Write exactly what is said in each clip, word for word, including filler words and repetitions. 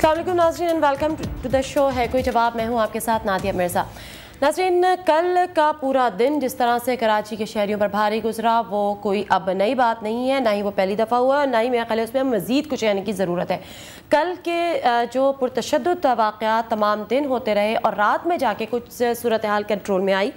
अस्सलाम वालेकुम नाज़रीन and welcome to the show है कोई जवाब। मैं हूं आपके साथ नादिया मिर्ज़ा। नाज़रीन, कल का पूरा दिन जिस तरह से कराची के शहरियों पर भारी गुजरा वो कोई अब नई बात नहीं है, ना ही वो पहली दफ़ा हुआ, ना ही मेरे ख्याल है उसमें मज़ीद कुछ कहने की ज़रूरत है। कल के जो पुरतशद्दुद वाक़यात तमाम दिन होते रहे और रात में जाके कुछ सूरत हाल कंट्रोल में आई।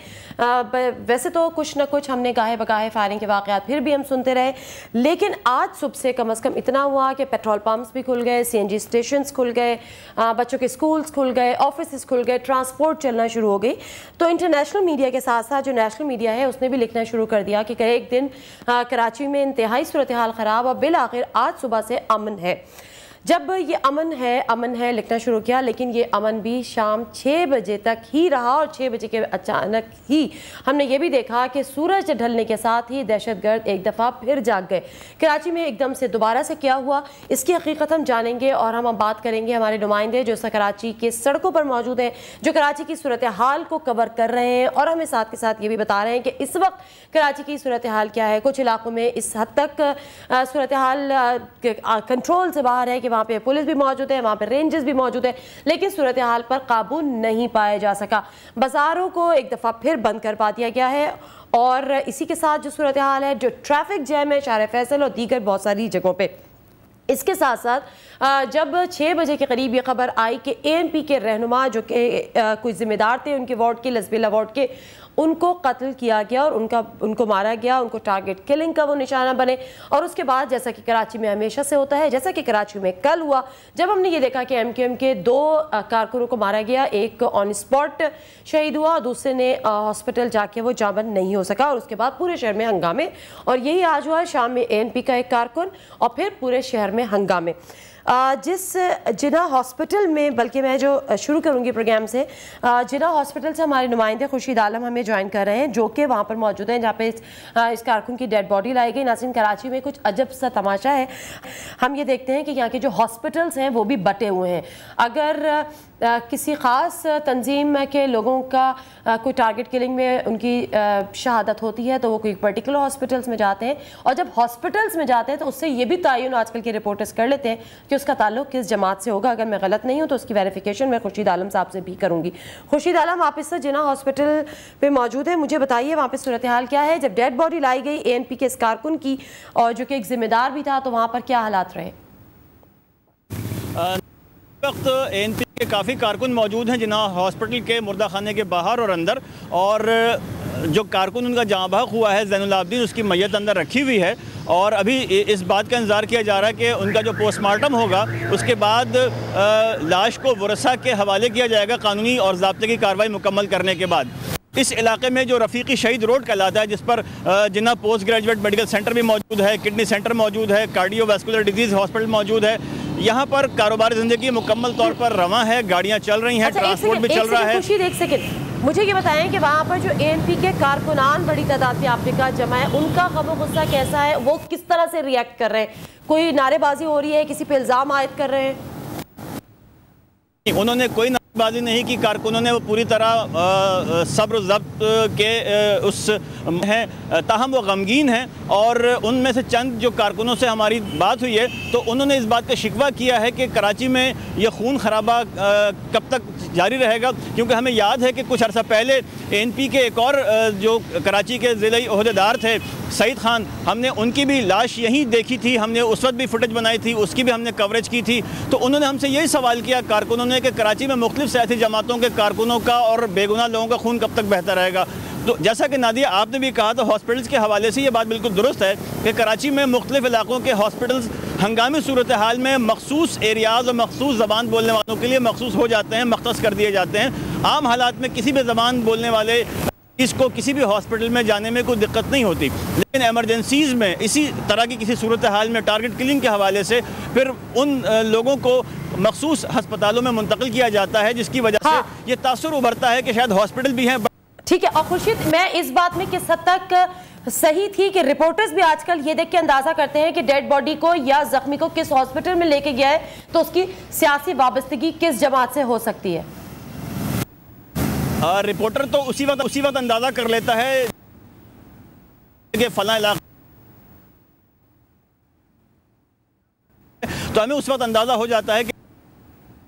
वैसे तो कुछ ना कुछ हमने गाहे बगाहे फायरिंग के वाक़यात फिर भी हम सुनते रहे, लेकिन आज सुबह से कम अज़ कम इतना हुआ कि पेट्रोल पम्प्स भी खुल गए, सी एन जी स्टेशन खुल गए, बच्चों के स्कूल्स खुल गए, ऑफिस खुल गए, ट्रांसपोर्ट चलना शुरू हो गई। तो इंटरनेशनल मीडिया के साथ साथ जो नेशनल मीडिया है उसने भी लिखना शुरू कर दिया कि एक दिन आ, कराची में इंतहाई सूरत हाल ख़राब और बिल आखिर आज सुबह से अमन है। जब ये अमन है अमन है लिखना शुरू किया, लेकिन ये अमन भी शाम छः बजे तक ही रहा और छः बजे के अचानक ही हमने ये भी देखा कि सूरज ढलने के साथ ही दहशतगर्द एक दफ़ा फिर जाग गए। कराची में एकदम से दोबारा से क्या हुआ इसकी हकीकत हम जानेंगे और हम अब बात करेंगे हमारे नुमाइंदे जो कराची के सड़कों पर मौजूद हैं, जो कराची की सूरत हाल को कवर कर रहे हैं और हमें साथ के साथ ये भी बता रहे हैं कि इस वक्त कराची की सूरत हाल क्या है। कुछ इलाकों में इस हद तक सूरत हाल कंट्रोल से बाहर है कि वहाँ पे पुलिस भी मौजूद है, वहाँ पे रेंजर्स भी मौजूद है, लेकिन सूरत हाल पर काबू नहीं पाया जा सका। बाजारों को एक दफ़ा फिर बंद कर पा दिया गया है और इसी के साथ जो सूरत हाल है, जो ट्रैफिक जैम है शार फैसल और दीगर बहुत सारी जगहों पे। इसके साथ साथ जब छः बजे के करीब ये खबर आई कि ए एन पी के रहनुमा जो कि कोई ज़िम्मेदार थे उनके वार्ड के लसबिला वार्ड के, उनको कत्ल किया गया और उनका उनको मारा गया, उनको टारगेट किलिंग का वो निशाना बने। और उसके बाद जैसा कि कराची में हमेशा से होता है, जैसा कि कराची में कल हुआ जब हमने ये देखा कि एम क्यू एम के दो कारकुनों को मारा गया, एक ऑन स्पॉट शहीद हुआ और दूसरे ने हॉस्पिटल जाके वो जाबंद नहीं हो सका और उसके बाद पूरे शहर में हंगामे। और यही आज हुआ शाम में ए एन पी का एक कारकुन और फिर पूरे शहर में हंगामे। जिस जिना हॉस्पिटल में, बल्कि मैं जो शुरू करूंगी प्रोग्राम से, जिना हॉस्पिटल से हमारे नुमाइंदे खुर्शीद आलम हमें ज्वाइन कर रहे हैं जो कि वहाँ पर मौजूद हैं जहाँ पे इस, इस कारकुन की डेड बॉडी लाई गई। नाज़रीन, कराची में कुछ अजब सा तमाशा है। हम ये देखते हैं कि यहाँ के जो हॉस्पिटल्स हैं वो भी बटे हुए हैं। अगर आ, किसी ख़ास तंजीम के लोगों का आ, कोई टारगेट किलिंग में उनकी आ, शहादत होती है तो वो कोई पर्टिकुलर हॉस्पिटल्स में जाते हैं और जब हॉस्पिटल्स में जाते हैं तो उससे ये भी तयन आजकल के रिपोर्टर्स कर लेते हैं कि उसका ताल्लुक किस जमात से होगा। अगर मैं गलत नहीं हूँ तो उसकी वेरिफिकेशन मैं खुर्शीद आलम साहब से भी करूँगी। खुर्शीद आलम, आप इस जिना हॉस्पिटल पे मौजूद है, मुझे बताइए वहाँ पर सूरत हाल क्या है। जब डेड बॉडी लाई गई ए एन पी के इस कारकुन की और जो कि एक जिम्मेदार भी था, तो वहाँ पर क्या हालात रहे? वक्त ए एन पी के काफ़ी कारकुन मौजूद हैं जिना हॉस्पिटल के मुर्दा खाने के बाहर और अंदर, और जो कारकुन उनका जहाँ बहक हुआ है ज़ैनुल आबदीन, उसकी मैयत अंदर रखी हुई है और अभी इस बात का इंतज़ार किया जा रहा है कि उनका जो पोस्टमार्टम होगा उसके बाद लाश को वरसा के हवाले किया जाएगा कानूनी और ज़ाब्ते की कार्रवाई मुकम्मल करने के बाद। इस इलाके में जो रफ़ीकी शहीद रोड कहलाता है, जिस पर Jinnah post graduate medical centre भी मौजूद है, किडनी सेंटर मौजूद है, कार्डियोवैस्कुलर डिजीज़ हॉस्पिटल मौजूद है, यहाँ पर कारोबारी ज़िंदगी मुकम्मल तौर पर रवां है, गाड़ियाँ चल रही हैं, ट्रांसपोर्ट भी चल रहा है। एक सेकंड, मुझे ये बताएं कि वहाँ पर जो ए एन पी के कारकुनान बड़ी तादाद में आपने कहा जमा है, उनका ग़म और गुस्सा कैसा है? वो किस तरह से रिएक्ट कर रहे हैं? कोई नारेबाजी हो रही है, किसी पे इल्ज़ाम आयद कर रहे हैं? उन्होंने कोई बाजी नहीं की। कारकुनों ने वो पूरी तरह सब्र ज़ब्त के आ, उस हैं, ताहम वो गमगीन हैं और उनमें से चंद जो कारकुनों से हमारी बात हुई है तो उन्होंने इस बात का शिकवा किया है कि कराची में ये खून खराबा कब तक जारी रहेगा, क्योंकि हमें याद है कि कुछ अर्सा पहले ए एन पी के एक और जो कराची के ज़िले ओहदेदार थे सईद खान, हमने उनकी भी लाश यहीं देखी थी, हमने उस वक्त भी फुटेज बनाई थी, उसकी भी हमने कवरेज की थी। तो उन्होंने हमसे यही सवाल किया कारकुनों ने कि कराची में मुख्तलिफ सियासी जमातों के कारकुनों का और बेगुनाह लोगों का खून कब तक बहता रहेगा। तो जैसा कि नादिया आपने भी कहा, तो हॉस्पिटल्स के हवाले से ये बात बिल्कुल दुरुस्त है कि कराची में मुख्तलिफ इलाकों के हॉस्पिटल्स हंगामी सूरत हाल में मखसूस एरियाज़ और मखसूस ज़बान बोलने वालों के लिए मखसूस हो जाते हैं, मख्तस कर दिए जाते हैं। आम हालात में किसी भी ज़बान बोलने वाले इसको किसी भी हॉस्पिटल में जाने में कोई दिक्कत नहीं होती, लेकिन एमरजेंसीज़ में इसी तरह की किसी सूरत हाल में टारगेट किलिंग के हवाले से फिर उन लोगों को मखसूस अस्पतालों में मुंतकिल किया जाता है, जिसकी वजह हाँ। से ये तासुर उभरता है कि शायद हॉस्पिटल भी हैं। ठीक है। और खुर्शीद, मैं इस बात में किस हद तक सही थी कि रिपोर्टर्स भी आजकल ये देख के अंदाजा करते हैं कि डेड बॉडी को या जख्मी को किस हॉस्पिटल में लेके गया है तो उसकी सियासी वाबस्तगी किस जमात से हो सकती है? आ, रिपोर्टर तो उसी वक्त उसी वक्त अंदाजा कर लेता है कि फला इलाका, तो हमें उस वक्त अंदाजा हो जाता है कि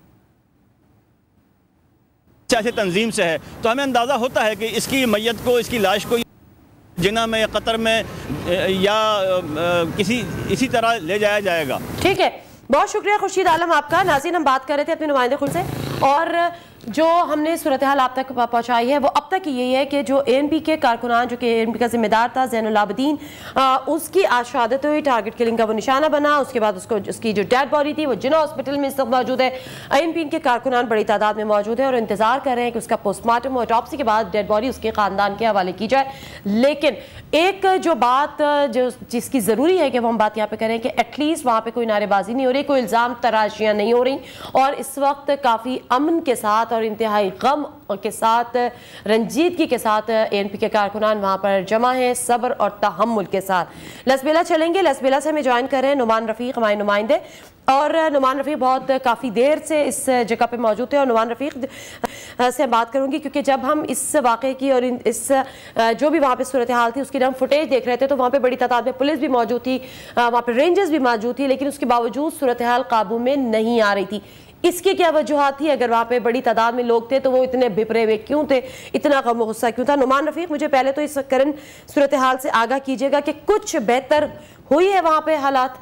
सियासी तंजीम से है, तो हमें अंदाज़ा होता है कि इसकी मैयत को, इसकी लाश को जिना में या कतर में या किसी इसी तरह ले जाया जाएगा। ठीक है, बहुत शुक्रिया खुर्शीद आलम आपका। नाज़रीन, हम बात कर रहे थे अपने नुमाइंदे खुद से और जो हमने सूरत हाल आप तक पहुंचाई है वो अब तक यही है कि जो ए एन पी के कारकुनान, जो कि ए एन पी का जिम्मेदार था ज़ैनुल आबिदीन, उसकी आज शहादत हुई, टारगेट किलिंग का वो निशाना बना। उसके बाद उसको उसकी जो डेड बॉडी थी वो जिना हॉस्पिटल में इस वक्त मौजूद है। ए एन पी के कारकुनान बड़ी तादाद में मौजूद है और इंतजार कर रहे हैं कि उसका पोस्टमार्टम और ऑटोप्सी के बाद डेड बॉडी उसके ख़ानदान के हवाले की जाए। लेकिन एक जो बात जो जिसकी ज़रूरी है कि वो हम बात यहाँ पे करें कि एटलीस्ट वहाँ पे कोई नारेबाजी नहीं हो रही, कोई इल्ज़ाम तराशियाँ नहीं हो रही और इस वक्त काफ़ी अमन के साथ और इंतहाई गम के साथ, रंजीदगी के साथ ए एन पी के कारकुनान वहाँ पर जमा हैं, सब्र और तहम्मुल के साथ। लसबेला चलेंगे, लसबेला से हमें ज्वाइन कर रहे हैं नुमान रफ़ीक, हमारे नुमाइंदे, और नुमान रफ़ीक बहुत काफ़ी देर से इस जगह पे मौजूद है और नुमान रफ़ीक से बात करूंगी क्योंकि जब हम इस वाक़े की और इस जो भी वहाँ पे सूरत हाल थी उसकी हम फुटेज देख रहे थे तो वहाँ पे बड़ी तादाद में पुलिस भी मौजूद थी, वहाँ पे रेंजर्स भी मौजूद थी, लेकिन उसके बावजूद सूरत हाल काबू में नहीं आ रही थी। इसकी क्या वजूहत थी? अगर वहाँ पे बड़ी तादाद में लोग थे तो वो इतने भिपरे हुए क्यों थे, इतना गम गुस्सा क्यों था? नुमान रफ़ीक, मुझे पहले तो इस करंट सूरत हाल से आगाह कीजिएगा कि कुछ बेहतर हुई है वहाँ पे हालात?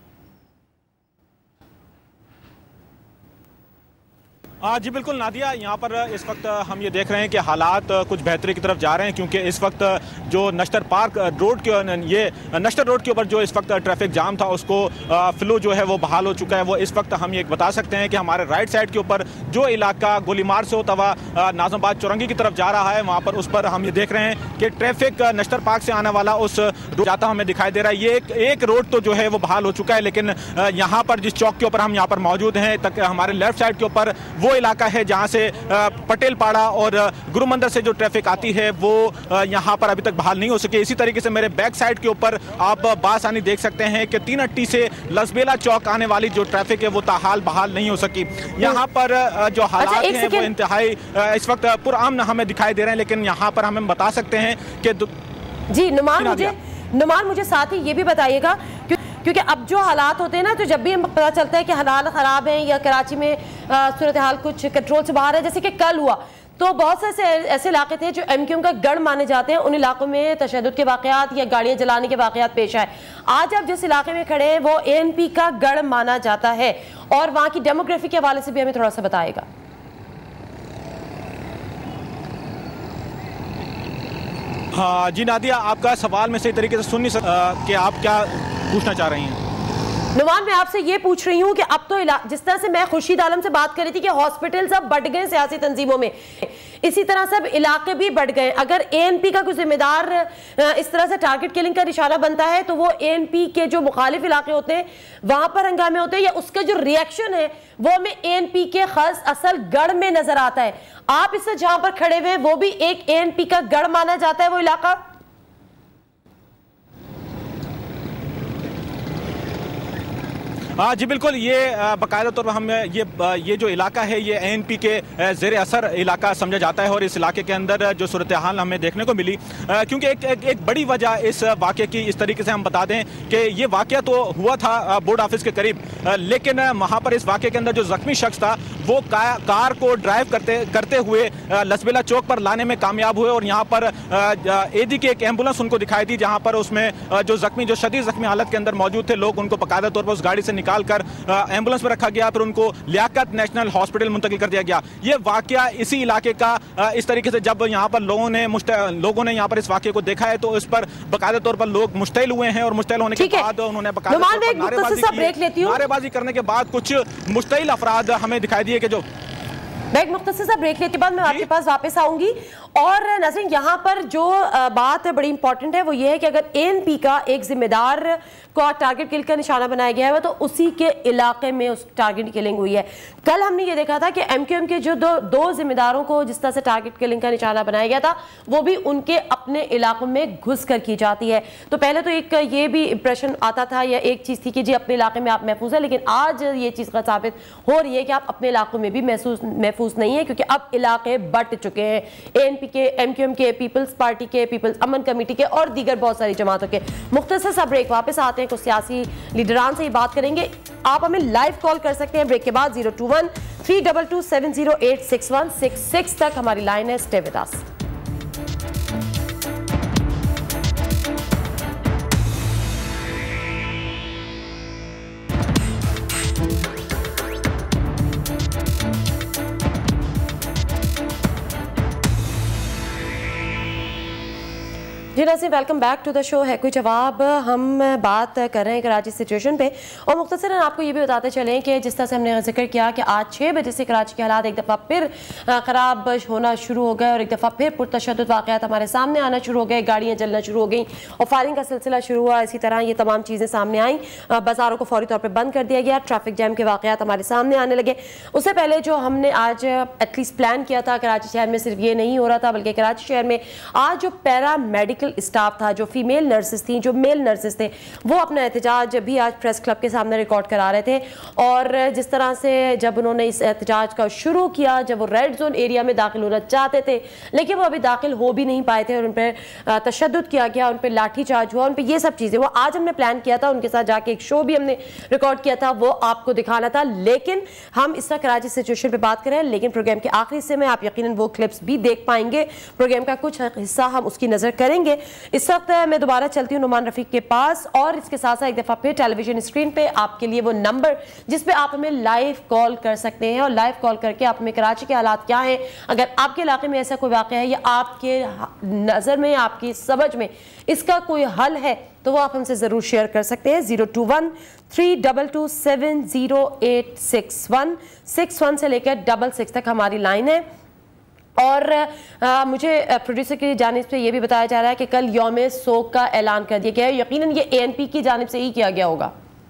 हाँ जी बिल्कुल नादिया, यहाँ पर इस वक्त हम ये देख रहे हैं कि हालात कुछ बेहतरी की तरफ जा रहे हैं क्योंकि इस वक्त जो नश्तर पार्क रोड के ये नश्तर रोड के ऊपर जो इस वक्त ट्रैफिक जाम था उसको फ्लो जो है वो बहाल हो चुका है। वो इस वक्त हम ये बता सकते हैं कि हमारे राइट साइड के ऊपर जो इलाका गोलीमार से होता हुआ नाज़माबाद चौरंगी की तरफ जा रहा है वहाँ पर उस पर हम ये देख रहे हैं कि ट्रैफिक नश्तर पार्क से आने वाला उस रोड जाता हमें दिखाई दे रहा है। ये एक, एक रोड तो जो है वो बहाल हो चुका है, लेकिन यहाँ पर जिस चौक के ऊपर हम यहाँ पर मौजूद हैं तक हमारे लेफ्ट साइड के ऊपर वो इलाका है जहां से पटेल पाड़ा और गुरु मंदिर से जो ट्रैफिक आती है वो यहां पर अभी तक बहाल नहीं हो सके। इसी तरीके से मेरे बैक साइड के ऊपर आप बासानी देख सकते हैं कि तीन अट्टी से लसबेला चौक आने वाली जो ट्रैफिक है वो ताहाल बहाल नहीं हो सकी। यहां पर जो हालात हैं वो इंतहाई इस वक्त पुरअमन हमें दिखाई दे रहे हैं, लेकिन यहां पर हम बता सकते हैं कि जी नुमान मुझे नुमान मुझे साथ ही ये भी बताइएगा क्योंकि अब जो हालात होते हैं ना तो जब भी हमें पता चलता है कि हालात ख़राब हैं या कराची में सूरत हाल कुछ कंट्रोल से बाहर है, जैसे कि कल हुआ तो बहुत से ऐसे ऐसे इलाके थे जो एम क्यू एम का गढ़ माने जाते हैं, उन इलाकों में तशद्दुद के वाक़यात या गाड़ियां जलाने के वाक़यात पेश आए। आज आप जिस इलाके में खड़े हैं वो ए एन पी का गढ़ माना जाता है और वहाँ की डेमोग्राफी के हवाले से भी हमें थोड़ा सा बताएगा। हाँ जी नादिया, आपका सवाल में सही तरीके से सुन नहीं सकता कि आप क्या पूछना चाह रही हैं। नुमान, मैं आपसे ये पूछ रही हूँ कि अब तो जिस तरह से मैं खुर्शीद आलम से बात कर रही थी कि हॉस्पिटल्स अब बढ़ गए सियासी तंजीमों में, इसी तरह सब इलाके भी बढ़ गए। अगर ए एन पी का कोई जिम्मेदार इस तरह से टारगेट किलिंग का निशाना बनता है तो वो ए एन पी के जो मुखालिफ इलाके होते हैं वहां पर हंगामे होते हैं या उसका जो रिएक्शन है वो हमें ए एन पी के खास असल गढ़ में नजर आता है। आप इससे जहां पर खड़े हुए वो भी एक ए एन पी का गढ़ माना जाता है वो इलाका? हाँ जी बिल्कुल, ये बाकायदा तौर पर हम ये ये जो इलाका है ये ए एन पी के ज़ेर असर इलाका समझा जाता है और इस इलाके के अंदर जो सूरत हाल हमें देखने को मिली क्योंकि एक, एक एक बड़ी वजह इस वाक़े की इस तरीके से हम बता दें कि ये वाक़या तो हुआ था बोर्ड ऑफिस के करीब, लेकिन वहाँ पर इस वाक़े के अंदर जो ज़ख्मी शख्स था वो का, कार को ड्राइव करते करते हुए लसबेला चौक पर लाने में कामयाब हुए और यहाँ पर ए डी की एक एम्बुलेंस उनको दिखाई दी जहाँ पर उसमें जो जख्मी जो शदीद जख्मी हालत के अंदर मौजूद थे लोग उनको बाकायदा तौर पर उस गाड़ी से निकाल कर एम्बुलेंस में रखा गया, फिर उनको लियाकत नेशनल हॉस्पिटल मुंतकिल कर दिया गया। ये वाकया इसी इलाके का इस तरीके से जब यहाँ पर लोगों ने लोगों ने यहाँ पर इस वाकये को देखा है तो इस पर बाकायदा तौर पर लोग मुश्तइल हुए हैं और मुश्तइल होने के बाद उन्होंने नारेबाजी करने के बाद कुछ मुश्तइल अफराद हमें दिखाई दिए कि जो मैं एक मुख्तसर सा ब्रेक लेने के बाद मैं आपके पास वापस आऊंगी। और नाज़रीन, यहाँ पर जो बात बड़ी इंपॉर्टेंट है वो ये है कि अगर ए एन पी का एक जिम्मेदार को टारगेट किल का निशाना बनाया गया है तो उसी के इलाके में उस टारगेट किलिंग हुई है। कल हमने ये देखा था कि एम क्यू एम के जो दो दो जिम्मेदारों को जिस तरह से टारगेट किलिंग का निशाना बनाया गया था वो भी उनके अपने इलाकों में घुस कर की जाती है। तो पहले तो एक ये भी इंप्रेशन आता था या एक चीज़ थी कि जी अपने इलाके में आप महफूज है, लेकिन आज ये चीज़ का साबित हो रही है कि आप अपने इलाकों में भी महसूस महफूज नहीं है क्योंकि अब इलाके बट चुके हैं। ए एन पी के, एम क्यू एम के, पीपल्स पार्टी के, पीपल्स अमन कमेटी के और दीगर बहुत सारी जमातों के। मुख्तसर सा ब्रेक, वापस आते हैं, कुछ सियासी लीडरान से ही बात करेंगे। आप हमें लाइव कॉल कर सकते हैं ब्रेक के बाद zero two one three double two seven zero eight six one six six तक हमारी लाइन है। Stay with us. जी नाज़रीन, welcome back to the show. है कोई जवाब। हम बात कर रहे हैं कराची सिचुएशन पे और मुख्तसरन आपको ये भी बताते चलें कि जिस तरह से हमने जिक्र किया कि आज छः बजे से कराची के हालात एक दफ़ा फिर ख़राब होना शुरू हो गए और एक दफ़ा फिर पुरतशद्दुद वाक़यात हमारे सामने आना शुरू हो गए, गाड़ियाँ जलना शुरू हो गई और फायरिंग का सिलसिला शुरू हुआ। इसी तरह ये तमाम चीज़ें सामने आई, बाज़ारों को फौरी तौर पर बंद कर दिया गया, ट्रैफिक जैम के वाक़यात हमारे सामने आने लगे। उससे पहले जो हमने आज एटलीस्ट प्लान किया था कराची शहर में, सिर्फ ये नहीं हो रहा था बल्कि कराची शहर में आज जो पैरा मेडिकल स्टाफ था, जो फीमेल नर्सेस थी, जो मेल नर्सेस थे, वो अपना एहतजाज भी आज प्रेस क्लब के सामने रिकॉर्ड करा रहे थे। और जिस तरह से जब उन्होंने इस एहतजाज का शुरू किया, जब वो रेड जोन एरिया में दाखिल होना चाहते थे लेकिन वो अभी दाखिल हो भी नहीं पाए थे और उन पर तशद्दुद किया गया, उन पर लाठी चार्ज हुआ, उन पर ये सब चीज़ें, वो आज हमने प्लान किया था उनके साथ जाके एक शो भी हमने रिकॉर्ड किया था, वो आपको दिखाना था। लेकिन हम इस तरह कराची सिचुएशन पर बात करें, लेकिन प्रोग्राम के आखिरी हिस्से में आप यकीनन वो क्लिप्स भी देख पाएंगे। प्रोग्राम का कुछ हिस्सा हम उसकी नज़र करेंगे। इस वक्त मैं दोबारा चलती हूँ नुमान रफीक के पास और इसके साथ साथ एक दफ़ा फिर टेलीविजन स्क्रीन पे आपके लिए वो नंबर जिस पे आप हमें लाइव कॉल कर सकते हैं और लाइव कॉल करके आप हमें कराची के हालात क्या हैं, अगर आपके इलाके में ऐसा कोई वाक़या है या आपके नज़र में, आपकी समझ में इसका कोई हल है तो वो आप हमसे ज़रूर शेयर कर सकते हैं। Zero two one three double two seven zero eight six one six one से लेकर डबल सिक्स तक हमारी लाइन है। और आ, मुझे प्रोड्यूसर की जानिब से ये भी बताया जा रहा है कि कल यौम सोग का ऐलान कर दिया गया है। यकीनन ये ए एन पी की जानिब से ही किया गया होगा।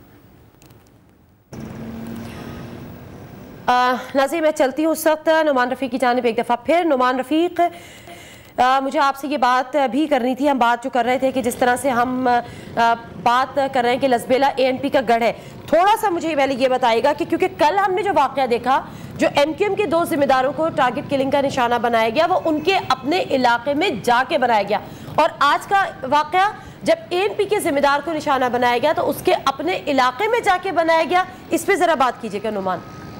नाज़रीन, मैं चलती हूँ उस वक्त नुमान रफ़ीक की जानिब एक दफ़ा फिर। नुमान रफ़ीक, आ, मुझे आपसे ये बात भी करनी थी। हम बात जो कर रहे थे कि जिस तरह से हम आ, बात कर रहे हैं कि लसबेला ए एन पी का गढ़ है, थोड़ा सा मुझे पहले ये बताइएगा कि क्योंकि कल हमने जो वाक़या देखा, जो एम क्यू एम के दो जिम्मेदारों को टारगेट किलिंग का निशाना बनाया गया, वो उनके अपने इलाके में जाके बनाया गया, और आज का वाक़या जब ए एन पी के जिम्मेदार को निशाना बनाया गया तो उसके अपने इलाके में जाके बनाया गया। इस पर ज़रा बात कीजिएगा नुमान।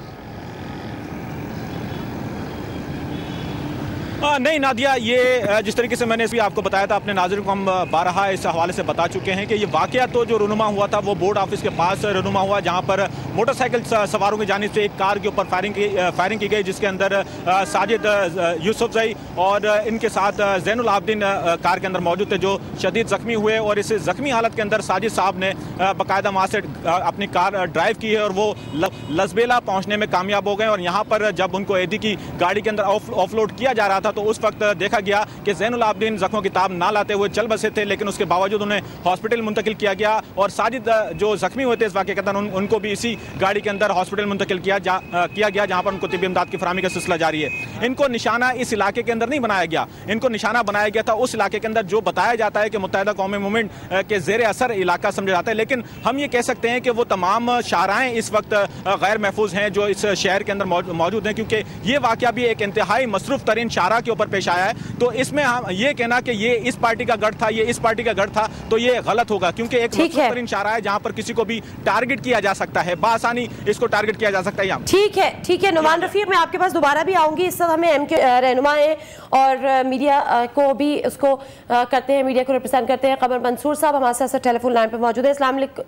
आ, नहीं नादिया, ये जिस तरीके से मैंने भी आपको बताया था, अपने नाज़रीन को हम बारहा इस हवाले से बता चुके हैं कि ये वाक़या तो जो रुनुमा हुआ था वो बोर्ड ऑफिस के पास रुनुमा हुआ, जहां पर मोटरसाइकिल सवारों की जानिब से एक कार के ऊपर फायरिंग की फायरिंग की गई, जिसके अंदर साजिद यूसुफजई और इनके साथ जैनुल आबदीन कार के अंदर मौजूद थे, जो शदीद ज़ख्मी हुए। और इस ज़ख्मी हालत के अंदर साजिद साहब ने बाकायदा वहाँ से अपनी कार ड्राइव की है और वो लसबेला पहुँचने में कामयाब हो गए। और यहाँ पर जब उनको एदी की गाड़ी के अंदर ऑफलोड किया जा रहा था तो उस वक्त देखा गया कि जैनुल आबदीन जख्मों की ताब ना लाते हुए चल बसे थे, लेकिन उसके बावजूद उन्हें हॉस्पिटल मुंतकिल किया गया। और साजिद जो जख्मी हुए थे इस वाक़े के दौरान उन, उनको भी इसी गाड़ी के अंदर हॉस्पिटल मुंतकिल किया जा, किया गया, जहां पर उनको तिब्बी इमदाद की फराहमी का सिलसिला जारी है। इनको निशाना इस इलाके के अंदर नहीं बनाया गया, इनको निशाना बनाया गया था उस इलाके के अंदर जो बताया जाता है कि मुत्तहिदा कौमी मूवमेंट के जेर असर इलाका समझा जाता है। लेकिन हम ये कह सकते हैं कि वो तमाम शाहराएं इस वक्त गैर महफूज हैं जो इस शहर के अंदर मौजूद हैं, क्योंकि ये वाक़या भी एक इंतहाई मसरूफ तरीन शाहरा के ऊपर पेश आया है। तो इसमें हम ये कहना कि ये इस पार्टी का गढ़ था, ये इस पार्टी का गढ़ था, तो ये गलत होगा, क्योंकि एक मसरूफ तरीन शाहरा है जहां पर किसी को भी टारगेट किया जा सकता है, बासानी इसको टारगेट किया जा सकता है। ठीक है, ठीक है नुमान रफीक, मैं आपके पास दोबारा भी आऊंगी। इस वक्त हमें एम के रहनुमा है और मीडिया को भी उसको करते हैं, मीडिया को रिप्रेजेंट करते हैं। कमर मंसूर साहब हमारे साथ टेलीफोन लाइन पर मौजूद है। अस्सलाम वालेकुम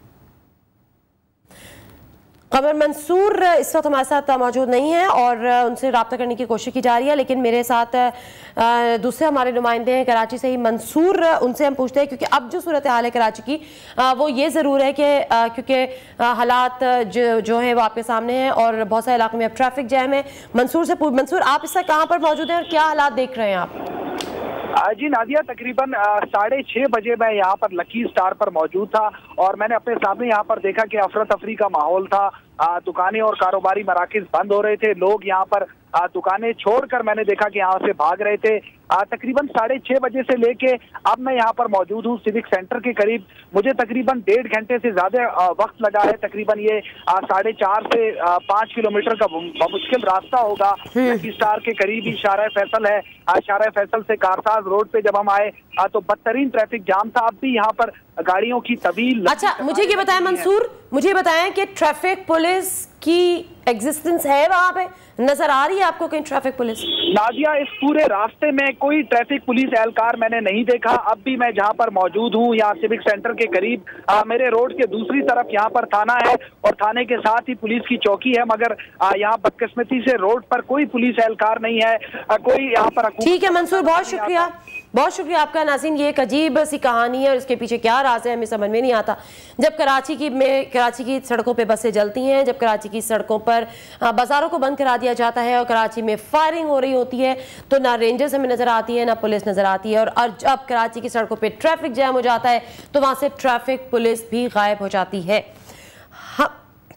कमर मंसूर इस वक्त हमारे साथ मौजूद नहीं है और उनसे रब्ता करने की कोशिश की जा रही है, लेकिन मेरे साथ दूसरे हमारे नुमाइंदे हैं कराची से ही मंसूर, उनसे हम पूछते हैं क्योंकि अब जो सूरत हाल है कराची की वो ये ज़रूर है कि क्योंकि हालात जो जो है वो आपके सामने हैं और बहुत सारे इलाकों में अब ट्रैफिक जैम है। मंसूर से मंसूर आप इस वक्त कहाँ पर मौजूद हैं और क्या हालात देख रहे हैं आप? जी नादिया, तकरीबन साढ़े छः बजे मैं यहाँ पर लकी स्टार पर मौजूद था और मैंने अपने सामने यहाँ पर देखा कि अफरा तफरी का माहौल था। दुकानें और कारोबारी मराकिज बंद हो रहे थे, लोग यहाँ पर दुकानें छोड़कर मैंने देखा कि यहाँ से भाग रहे थे। तकरीबन साढ़े छह बजे से लेके अब मैं यहाँ पर मौजूद हूँ सिविक सेंटर के करीब। मुझे तकरीबन डेढ़ घंटे से ज्यादा वक्त लगा है। तकरीबन ये साढ़े चार से पाँच किलोमीटर का मुश्किल रास्ता होगा। लकी स्टार के करीब ही शारा फैसल है। शारा फैसल से कारसाज रोड पे जब हम आए तो बदतरीन ट्रैफिक जाम था। अब भी यहाँ पर गाड़ियों की तवील। अच्छा, मुझे ये बताएं मंसूर, मुझे बताएं कि ट्रैफिक पुलिस की एग्जिस्टेंस है वहां पे, नजर आ रही है आपको कहीं ट्रैफिक पुलिस? नादिया, इस पूरे रास्ते में कोई ट्रैफिक पुलिस एहलकार मैंने नहीं देखा। अब भी मैं जहां पर मौजूद हूं यहाँ सिविक सेंटर के करीब, आ, मेरे रोड के दूसरी तरफ यहाँ पर थाना है और थाने के साथ ही पुलिस की चौकी है, मगर यहाँ बदकिस्मती से रोड पर कोई पुलिस एहलकार नहीं है, आ, कोई यहाँ पर। ठीक है मंसूर, बहुत शुक्रिया, बहुत शुक्रिया आपका। नाज़रीन, ये एक अजीब सी कहानी है और इसके पीछे क्या राज है हमें समझ में नहीं आता। जब कराची की में कराची की सड़कों पे बसें जलती हैं, जब कराची की सड़कों पर बाजारों को बंद करा दिया जाता है और कराची में फायरिंग हो रही होती है, तो ना रेंजर्स हमें नजर आती है ना पुलिस नजर आती है। और जब कराची की सड़कों पर ट्रैफिक जैम हो जाता है तो वहां से ट्रैफिक पुलिस भी गायब हो जाती है। हाँ,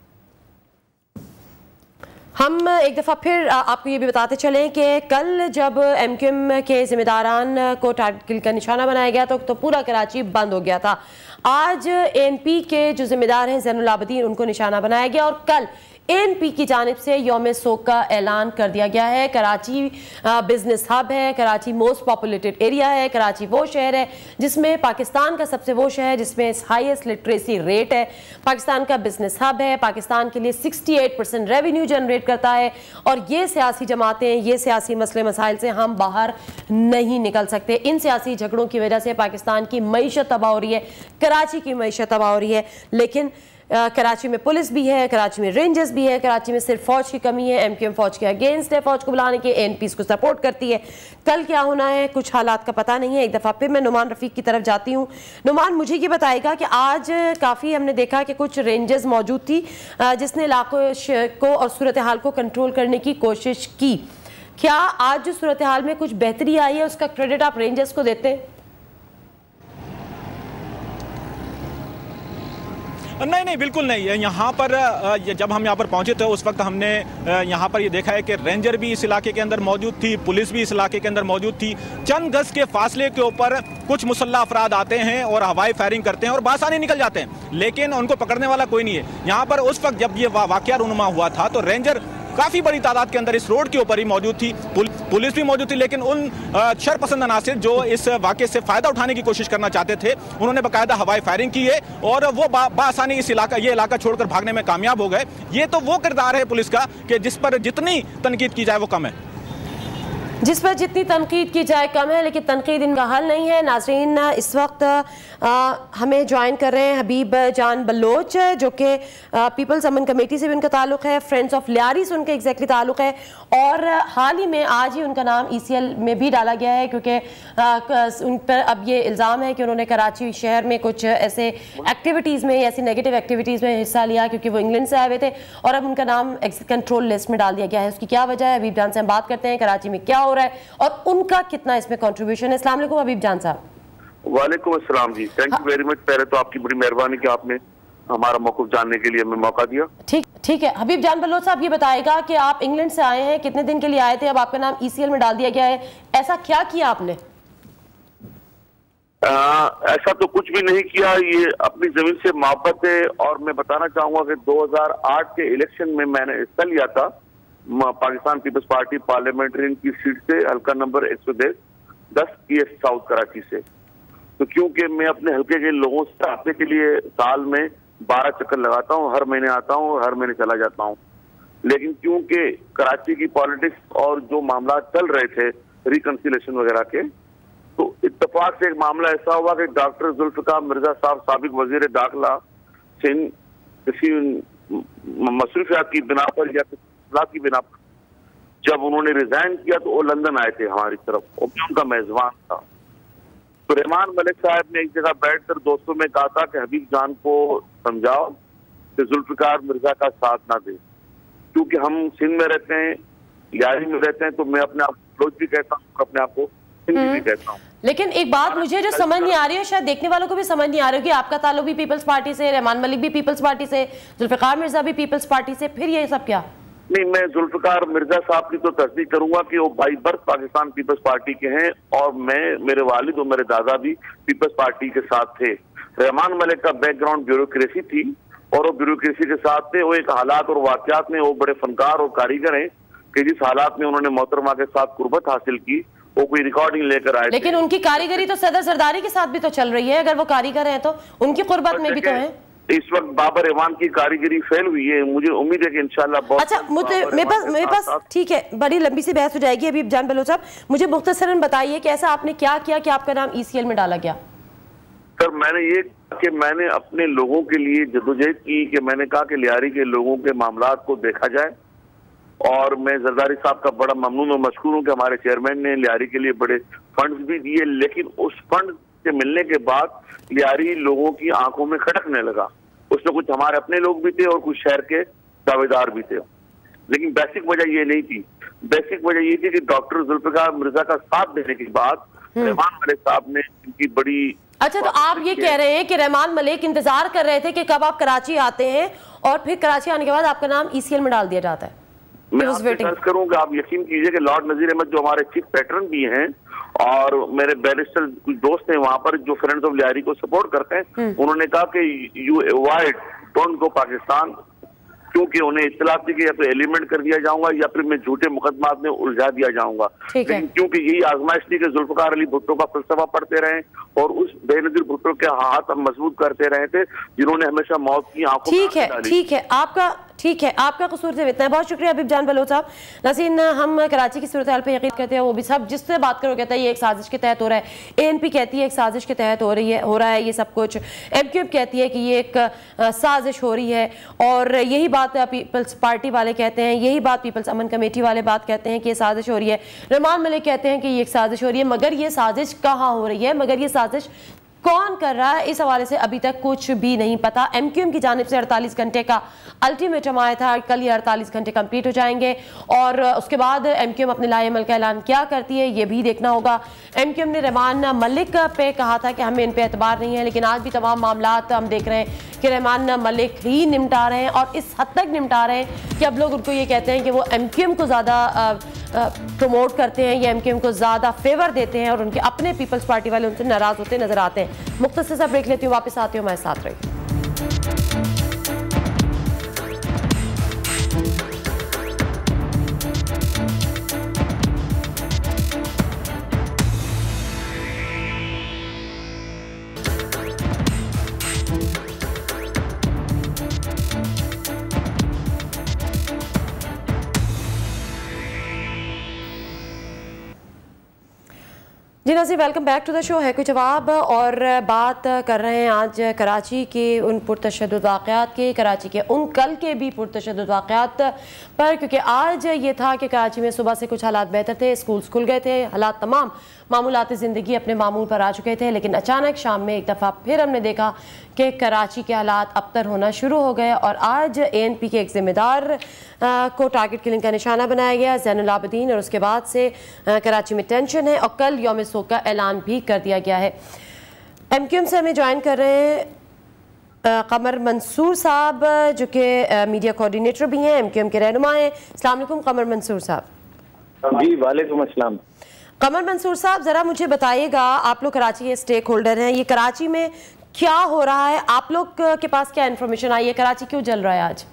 हम एक दफ़ा फिर आपको ये भी बताते चलें कि कल जब एम क्यू एम के ज़िम्मेदारान को टारगेट का निशाना बनाया गया तो, तो पूरा कराची बंद हो गया था। आज ए एन पी के जो ज़िम्मेदार हैं ज़ैनुल आबिदीन, उनको निशाना बनाया गया और कल ए एन पी की जानिब से यौम सोग का ऐलान कर दिया गया है। कराची बिजनेस हब है, कराची मोस्ट पॉपुलेटेड एरिया है, कराची वो शहर है जिसमें पाकिस्तान का सबसे वो शहर जिसमें हाईएस्ट लिटरेसी रेट है, पाकिस्तान का बिजनेस हब है, पाकिस्तान के लिए अड़सठ परसेंट रेवेन्यू जनरेट करता है। और ये सियासी जमातें, ये सियासी मसले मसाइल से हम बाहर नहीं निकल सकते। इन सियासी झगड़ों की वजह से पाकिस्तान की मईशत तबाह हो रही है, कराची की मईशत तबाह हो रही है। लेकिन आ, कराची में पुलिस भी है, कराची में रेंजर्स भी है, कराची में सिर्फ फौज की कमी है। एम क्यू एम फौज के अगेंस्ट है, फौज को बुलाने के, ए एन पी को सपोर्ट करती है। कल क्या होना है कुछ हालात का पता नहीं है। एक दफ़ा फिर मैं नुमान रफ़ीक की तरफ जाती हूँ। नुमान, मुझे ये बताएगा कि आज काफ़ी हमने देखा कि कुछ रेंजर्स मौजूद थी जिसने इलाकों को और सूरत हाल को कंट्रोल करने की कोशिश की। क्या आज जो सूरत हाल में कुछ बेहतरी आई है उसका क्रेडिट आप रेंजर्स को देते हैं? नहीं नहीं, बिल्कुल नहीं। यहाँ पर जब हम यहाँ पर पहुँचे थे उस वक्त हमने यहाँ पर ये देखा है कि रेंजर भी इस इलाके के अंदर मौजूद थी, पुलिस भी इस इलाके के अंदर मौजूद थी। चंद गज के फासले के ऊपर कुछ मुसल्ला अफराद आते हैं और हवाई फायरिंग करते हैं और बासानी निकल जाते हैं, लेकिन उनको पकड़ने वाला कोई नहीं है। यहाँ पर उस वक्त जब ये वाकया रूनुमा हुआ था तो रेंजर काफी बड़ी तादाद के अंदर इस रोड के ऊपर ही मौजूद थी, पुल, पुलिस भी मौजूद थी, लेकिन उन शरपसंद अनासिर जो इस वाकये से फायदा उठाने की कोशिश करना चाहते थे उन्होंने बाकायदा हवाई फायरिंग की है और वो बासानी इस इलाका ये इलाका छोड़कर भागने में कामयाब हो गए। ये तो वो किरदार है पुलिस का कि जिस पर जितनी तनकीद की जाए वो कम है, जिस पर जितनी तनकीद की जाए कम है, लेकिन तनकीद इनका हल नहीं है। नाज़रीन, इस वक्त आ, हमें ज्वाइन कर रहे हैं हबीब जान बलोच जो कि पीपल्स अमन कमेटी से भी उनका ताल्लुक है, फ्रेंड्स ऑफ लियारी से उनका एग्जैक्टली ताल्लुक है और हाल ही में आज ही उनका नाम ई सी एल में भी डाला गया है क्योंकि उन पर अब ये इल्ज़ाम है कि उन्होंने कराची शहर में कुछ ऐसे एक्टिविटीज़ में, ऐसी नेगेटिव एक्टिविटीज़ में हिस्सा लिया क्योंकि वो इंग्लैंड से आए हुए थे और अब उनका नाम कंट्रोल लिस्ट में डाल दिया गया है। उसकी क्या वजह है, हबीब जान से हम बात करते हैं। कराची में क्या हो रहा है और उनका कितना इसमें कंट्रीब्यूशन है। अस्सलाम वालेकुम हबीब जान साहब। वालेकुम अस्सलाम जी, थैंक यू वेरी मच। पहले तो आपकी बड़ी मेहरबानी कि आपने हमारा मौक़िफ़ जानने के लिए हमें मौका दिया। ठीक ठीक है हबीब जान बलोच साहब, ये बताएगा कि आप इंग्लैंड से आए हैं, कितने दिन के लिए आए थे, अब आपका नाम ई सी एल में डाल दिया गया है, ऐसा क्या किया आपने? आ, ऐसा तो कुछ भी नहीं किया, ये अपनी जमीन से मोहब्बत है। और मैं बताना चाहूंगा कि दो हज़ार आठ के इलेक्शन में मैंने हिस्सा लिया था पाकिस्तान पीपल्स पार्टी पार्लियामेंट्री की सीट से, हल्का नंबर एक सौ दस ई एस साउथ कराची से। तो क्योंकि मैं अपने हल्के के लोगों से आने के लिए साल में बारह चक्कर लगाता हूँ, हर महीने आता हूँ, हर महीने चला जाता हूँ, लेकिन क्योंकि कराची की पॉलिटिक्स और जो मामला चल रहे थे रिकंसिलेशन वगैरह के, तो इत्तेफाक से एक मामला ऐसा हुआ कि डॉक्टर जुल्फिकार मिर्जा साहब साबिक वजीर दाखिला से किसी मसरूफियात की बिना पर या की बिना पर जब उन्होंने रिजाइन किया तो वो लंदन आए थे हमारी तरफ और मैं उनका मेजबान था। तो रहमान मलिक साहब ने एक जगह बैठकर दोस्तों में कहा था कि हबीब जान को समझाओ कि जुल्फिकार मिर्जा का साथ ना दे, क्योंकि हम सिंध में रहते हैं, लियारी में रहते हैं, तो मैं अपने आप को बलोच भी कहता हूँ, अपने आप को सिंधी भी कहता हूँ। लेकिन एक बात मुझे जो समझ नहीं आ रही है, शायद देखने वालों को भी समझ नहीं आ रही है कि आपका ताल्लुक भी पीपल्स पार्टी से, रहमान मलिक भी पीपल्स पार्टी से, जुल्फिकार मिर्जा भी पीपल्स पार्टी से, फिर ये सब क्या? नहीं, मैं जुल्फिकार मिर्जा साहब की तो तस्दीक करूंगा कि वो by birth Pakistan peoples party के हैं और मैं, मेरे वालिद और मेरे दादा भी पीपल्स पार्टी के साथ थे। रहमान मलिक का बैकग्राउंड ब्यूरोक्रेसी थी और वो ब्यूरोक्रेसी के साथ थे। वो एक हालात और वाकयात में वो बड़े फनकार और कारीगर हैं कि जिस हालात में उन्होंने मोहतरमा के साथ कुर्बत हासिल की, वो कोई रिकॉर्डिंग लेकर आए। लेकिन उनकी कारीगरी तो सदर सरदारी के साथ भी तो चल रही है, अगर वो कारीगर हैं तो उनकी कुर्बत में भी तो है। इस वक्त बाबर रहमान की कारीगरी फेल हुई है, मुझे उम्मीद है कि इंशाल्लाह बहुत। अच्छा, मुझे मेरे पास मेरे पास ठीक है, बड़ी लंबी सी बहस हो जाएगी अभी। जान बलोच साहब, मुझे मुख्तसरन बताइए कि ऐसा आपने क्या किया कि आपका नाम ईसीएल में डाला गया? सर, मैंने ये कि मैंने अपने लोगों के लिए जदोजहद की कि मैंने कहा कि लियारी के लोगों के मामलात को देखा जाए और मैं जरदारी साहब का बड़ा ममनून और मशकूर हूँ कि हमारे चेयरमैन ने लियारी के लिए बड़े फंड्स भी दिए, लेकिन उस फंड के मिलने के बाद लियारी लोगों की आंखों में खटकने लगा। उसमें कुछ हमारे अपने लोग भी थे और कुछ शहर के दावेदार भी थे, लेकिन बेसिक वजह ये नहीं थी। बेसिक वजह ये थी कि डॉक्टर जुल्फिकार मिर्जा का साथ देने के बाद रहमान मलिक साहब ने इनकी बड़ी। अच्छा, तो आप ये कह रहे हैं कि रहमान मलिक इंतजार कर रहे थे कि कब आप कराची आते हैं और फिर कराची आने के बाद आपका नाम ईसीएल में डाल दिया जाता है? मैं आपसे अर्ज करूंगा, आप यकीन कीजिए कि लॉर्ड नजीर अहमद जो हमारे चीफ पैटर्न भी हैं और मेरे बैरिस्टर कुछ दोस्त हैं वहां पर जो फ्रेंड्स ऑफ लियारी को सपोर्ट करते हैं, उन्होंने कहा कि you avoid, don't go Pakistan, क्योंकि उन्हें इत्तला थी कि या तो एलिमेंट कर दिया जाऊंगा या फिर मैं झूठे मुकदमात में उलझा दिया जाऊंगा। लेकिन क्योंकि यही आजमाइश थी कि जुल्फिकार अली भुट्टो का फलसफा पढ़ते रहे और उस बेनजीर भुट्टो के हाथ हम मजबूत करते रहे थे जिन्होंने हमेशा मौत की आंखों में ठीक है ठीक है आपका ठीक है आपका कसूर सिर्फ इतना है। बहुत शुक्रिया हबीब जान बलोच साहब। नाज़रीन, हम कराची की सूरत हाल पर यकीन करते हैं, वो भी सब जिससे बात करो कहता है ये एक साजिश के तहत हो रहा है। एएनपी कहती है एक साजिश के तहत हो रही है हो रहा है ये सब कुछ। एमक्यूएम कहती है कि ये एक साजिश हो रही है और यही बात पीपल्स पार्टी वाले कहते हैं, यही बात पीपल्स अमन कमेटी वाले बात कहते हैं कि ये साजिश हो रही है। रहमान मलिक कहते हैं कि ये एक साजिश हो रही है, मगर ये साजिश कहाँ हो रही है, मगर ये साजिश कौन कर रहा है, इस हवाले से अभी तक कुछ भी नहीं पता। एमक्यूएम की जानिब से अड़तालीस घंटे का अल्टीमेटम आया था, कल ये अड़तालीस घंटे कंप्लीट हो जाएंगे और उसके बाद एमक्यूएम अपने लाएमल का ऐलान क्या करती है ये भी देखना होगा। एमक्यूएम ने रहमान मलिक पे कहा था कि हमें इन पे एतबार नहीं है, लेकिन आज भी तमाम मामलात हम देख रहे हैं कि रहमान मलिक ही निपटा रहे हैं और इस हद तक निपटा रहे हैं कि अब लोग उनको ये कहते हैं कि वो एमक्यूएम को ज़्यादा प्रमोट करते हैं या एमक्यूएम को ज़्यादा फेवर देते हैं और उनके अपने पीपल्स पार्टी वाले उनसे नाराज़ होते नजर आते हैं। मुख्तसर सा ब्रेक लेती हूँ, वापस आती हूँ, हमारे साथ रहिए। जी नाज़रीन, welcome back to the show. है कोई जवाब और बात कर रहे हैं आज कराची के उन पुरतशद्दुद वाक़यात के, कराची के उन कल के भी पुरतशद्दुद वाक़यात पर, क्योंकि आज ये था कि कराची में सुबह से कुछ हालात बेहतर थे, स्कूल्स खुल गए थे, हालात तमाम मामूलात ज़िंदगी अपने मामूल पर आ चुके थे, लेकिन अचानक शाम में एक दफ़ा फिर हमने देखा कि कराची के हालात अबतर होना शुरू हो गए और आज ए एन पी के एक ज़िम्मेदार को टारगेट किलिंग का निशाना बनाया गया, ज़ैनुल आबिदीन, और उसके बाद से आ, कराची में टेंशन है और कल यौम सोग का ऐलान भी कर दिया गया है। एम क्यू एम से हमें ज्वाइन कर रहे हैं कमर मंसूर साहब जो कि मीडिया कोऑर्डिनेटर भी हैं, एम क्यू एम के रहनुमा हैं। अस्सलाम वालेकुम कमर मंसूर साहब। जी वालेकुम अस्सलाम। कमर मंसूर साहब, ज़रा मुझे बताइएगा, आप लोग कराची के स्टेक होल्डर हैं, ये कराची में क्या हो रहा है, आप लोग के पास क्या इन्फॉर्मेशन आई है, कराची क्यों जल रहा है आज?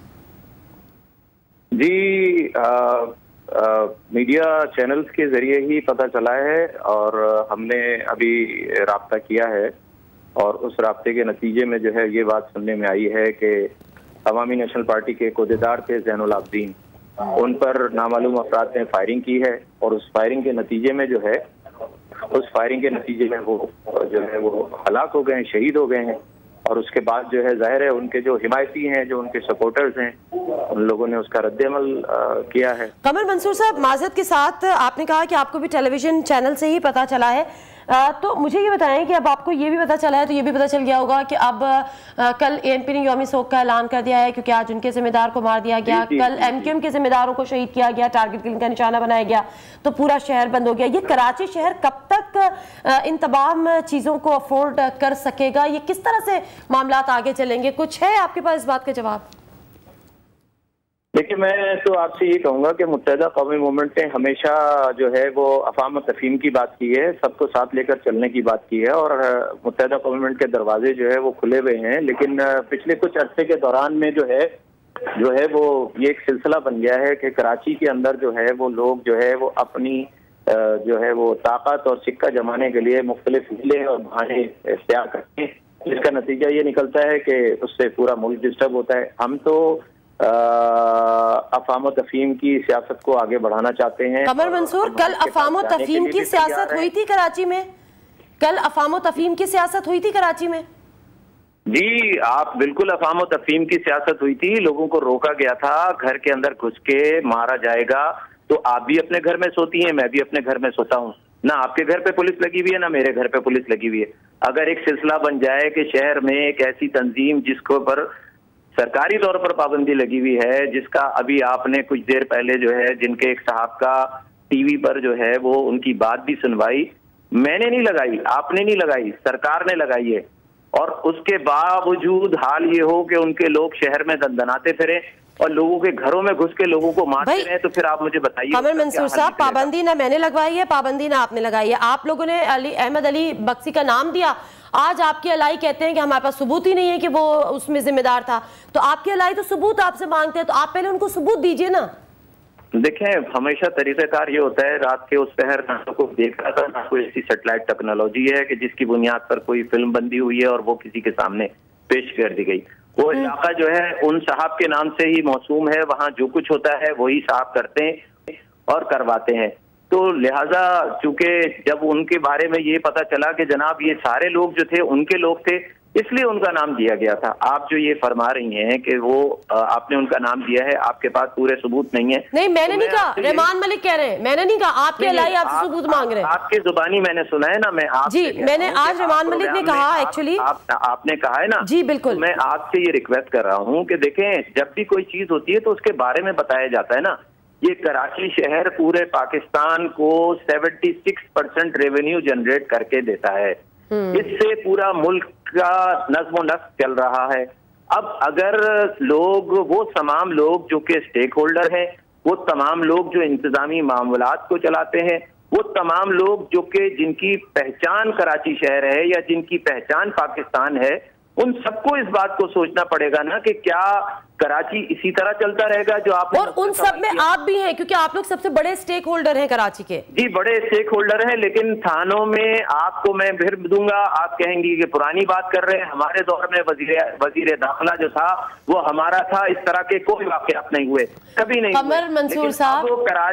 जी आ, आ, मीडिया चैनल्स के जरिए ही पता चला है और हमने अभी राब्ता किया है और उस राब्ते के नतीजे में जो है ये बात सुनने में आई है कि अवामी नेशनल पार्टी के कोदेदार थे ज़ैनुल आबिदीन, उन पर नामालूम अफराद ने फायरिंग की है और उस फायरिंग के नतीजे में जो है उस फायरिंग के नतीजे में वो जो है वो हलाक हो गए हैं, शहीद हो गए हैं। और उसके बाद जो है जाहिर है उनके जो हिमायती हैं, जो उनके सपोर्टर्स हैं, उन लोगों ने उसका रद्द-ए-अमल किया है। कमर मंसूर साहब, माज़रत के साथ आपने कहा कि आपको भी टेलीविजन चैनल से ही पता चला है, आ, तो मुझे ये बताएं कि अब आपको ये भी पता चला है, तो ये भी पता चल गया होगा कि अब आ, कल ए एन पी ने यौमी सोग का ऐलान कर दिया है क्योंकि आज उनके जिम्मेदार को मार दिया गया, कल एम क्यू एम के जिम्मेदारों को शहीद किया गया, टारगेट किलिंग का निशाना बनाया गया, तो पूरा शहर बंद हो गया। ये कराची शहर कब तक आ, इन तमाम चीज़ों को अफोर्ड कर सकेगा, ये किस तरह से मामलात आगे चलेंगे, कुछ है आपके पास इस बात का जवाब? देखिए, मैं तो आपसे ये कहूँगा कि मुत्तहिदा कौमी मूवमेंट ने हमेशा जो है वो अफाम और तफहीम की बात की है, सबको साथ लेकर चलने की बात की है और मुत्तहिदा कौमी मूवमेंट के दरवाजे जो है वो खुले हुए हैं। लेकिन पिछले कुछ अरसे के दौरान में जो है जो है वो ये एक सिलसिला बन गया है कि कराची के अंदर जो है वो लोग जो है वो अपनी जो है वो ताकत और सिक्का जमाने के लिए मुख्तलिफ हीले और बहाने इख्तियार करते हैं, जिसका नतीजा ये निकलता है कि उससे पूरा मुल्क डिस्टर्ब होता है। हम तो अफाम तफहीम की सियासत को आगे बढ़ाना चाहते हैं। कमर मंसूर, कल अफाम तफहीम की सियासत हुई थी कराची में? कल अफाम तफहीम की सियासत हुई थी कराची में? जी, आप बिल्कुल, अफाम तफहीम की सियासत हुई थी। लोगों को रोका गया था, घर के अंदर घुस के मारा जाएगा। तो आप भी अपने घर में सोती हैं, मैं भी अपने घर में सोता हूँ। ना आपके घर पे पुलिस लगी हुई है, ना मेरे घर पे पुलिस लगी हुई है। अगर एक सिलसिला बन जाए कि शहर में एक ऐसी तंजीम जिसको पर सरकारी तौर पर पाबंदी लगी हुई है, जिसका अभी आपने कुछ देर पहले जो है जिनके एक साहब का टीवी पर जो है वो उनकी बात भी सुनवाई, मैंने नहीं लगाई, आपने नहीं लगाई, सरकार ने लगाई है। और उसके बावजूद हाल ये हो कि उनके लोग शहर में दंदनाते फिरे और लोगों के घरों में घुस के लोगों को मारते रहे, तो फिर आप मुझे बताइए। कमर मंसूर साहब, पाबंदी ना मैंने लगवाई है, पाबंदी ना आपने लगाई है। आप लोगों ने अली अहमद अली बख्शी का नाम दिया, आज आपके अलाई कहते हैं कि हमारे पास सबूत ही नहीं है कि वो उसमें जिम्मेदार था। तो आपके अलाई तो सबूत आपसे मांगते हैं, तो आप पहले उनको सबूत दीजिए ना। देखें, हमेशा तरीक़ाकार ये होता है, रात के उस पहर ना तो कोई देख रहा था, ना कोई ऐसी सेटेलाइट टेक्नोलॉजी है कि जिसकी बुनियाद पर कोई फिल्म बंदी हुई है और वो किसी के सामने पेश कर दी गई। वो इलाका जो है उन साहब के नाम से ही मौसूम है, वहाँ जो कुछ होता है वही साहब करते हैं और करवाते हैं। तो लिहाजा चूंकि जब उनके बारे में ये पता चला कि जनाब ये सारे लोग जो थे उनके लोग थे, इसलिए उनका नाम दिया गया था। आप जो ये फरमा रही हैं कि वो आपने उनका नाम दिया है, आपके पास पूरे सबूत नहीं है। नहीं, मैंने तो नहीं कहा, रहमान मलिक कह रहे हैं, मैंने नहीं कहा। आपके अलाई आपसे सबूत मांग रहे हैं। आपके जुबानी मैंने सुना है ना, मैं आप जी, मैंने आज रहमान मलिक ने कहा, एक्चुअली आपने कहा है ना। जी बिल्कुल, मैं आपसे ये रिक्वेस्ट कर रहा हूँ कि देखें, जब भी कोई चीज होती है तो उसके बारे में बताया जाता है ना। ये कराची शहर पूरे पाकिस्तान को छिहत्तर परसेंट रेवेन्यू जनरेट करके देता है, इससे पूरा मुल्क का नज़्म व नस्क चल रहा है। अब अगर लोग, वो तमाम लोग जो कि स्टेक होल्डर हैं, वो तमाम लोग जो इंतजामी मामलात को चलाते हैं, वो तमाम लोग जो कि जिनकी पहचान कराची शहर है या जिनकी पहचान पाकिस्तान है, उन सबको इस बात को सोचना पड़ेगा ना कि क्या कराची इसी तरह चलता रहेगा जो आप, और उन सब में आप भी हैं, क्योंकि आप लोग सबसे बड़े स्टेक होल्डर हैं कराची के। जी, बड़े स्टेक होल्डर हैं, लेकिन थानों में आपको मैं फिर दूंगा, आप कहेंगी कि पुरानी बात कर रहे हैं। हमारे दौर में वजीर वजीर दाखिला जो था वो हमारा था, इस तरह के कोई वाकयात नहीं हुए, कभी नहीं। कमर मंसूर साहब,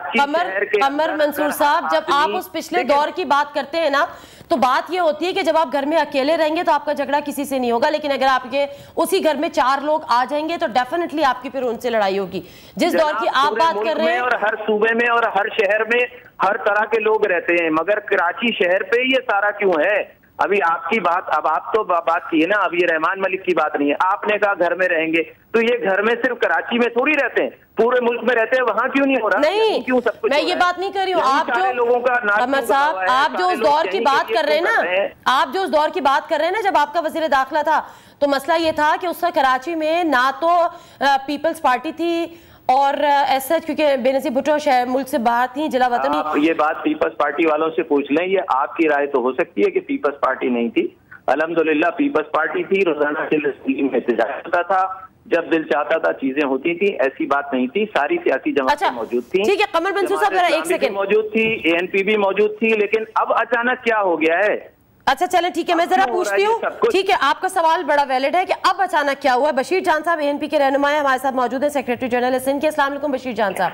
कमर कमर मंसूर साहब, जब आप उस पिछले दौर की बात करते हैं ना, तो बात ये होती है कि जब आप घर में अकेले रहेंगे तो आपका झगड़ा किसी से नहीं होगा, लेकिन अगर आपके उसी घर में चार लोग आ जाएंगे तो डेफिनेटली आपकी फिर उनसे लड़ाई होगी। जिस दौर की आप बात कर रहे हैं, और हर सूबे में और हर शहर में हर तरह के लोग रहते हैं, मगर कराची शहर पे ये सारा क्यों है? अभी आपकी बात, अब आप तो बात की है ना, अब ये रहमान मलिक की बात नहीं है। आपने कहा घर में रहेंगे, तो ये घर में सिर्फ कराची में थोड़ी रहते हैं, पूरे मुल्क में रहते हैं, वहां क्यों नहीं हो रहा? नहीं, क्यों सब कुछ मैं ये बात नहीं कर रही हूँ। आप जो लोगों का साहब, आप जो उस दौर की बात कर रहे हैं ना, आप जो उस दौर की बात कर रहे हैं ना, जब आपका वजीर दाखिला था, तो मसला ये था कि उसका कराची में ना तो पीपल्स पार्टी थी और ऐसा, क्योंकि बेनजीर भुट्टो शहर मुल्क से बाहर थी, जिला वतनी। ये बात पीपल्स पार्टी वालों से पूछ लें, ये आपकी राय तो हो सकती है कि पीपल्स पार्टी नहीं थी। अल्हम्दुलिल्लाह पीपल्स पार्टी थी, रोजाना में एहतजाज होता था, जब दिल चाहता था चीजें होती थी, ऐसी बात नहीं थी। सारी सियासी जमातें अच्छा, मौजूद थी। ठीक है कमर मंसूर साहब, जरा एक सेकंड, मौजूद थी, ए एन पी भी मौजूद थी, लेकिन अब अचानक क्या हो गया है? अच्छा चले ठीक है, मैं जरा पूछती हूँ। ठीक है, आपका सवाल बड़ा वैलिड है कि अब अचानक क्या हुआ। बशीर जान साहब एएनपी के रहनुमा हमारे साथ मौजूद है, सेक्रेटरी जनरल सिंध के। अस्सलाम वालेकुम बशीर जान साहब।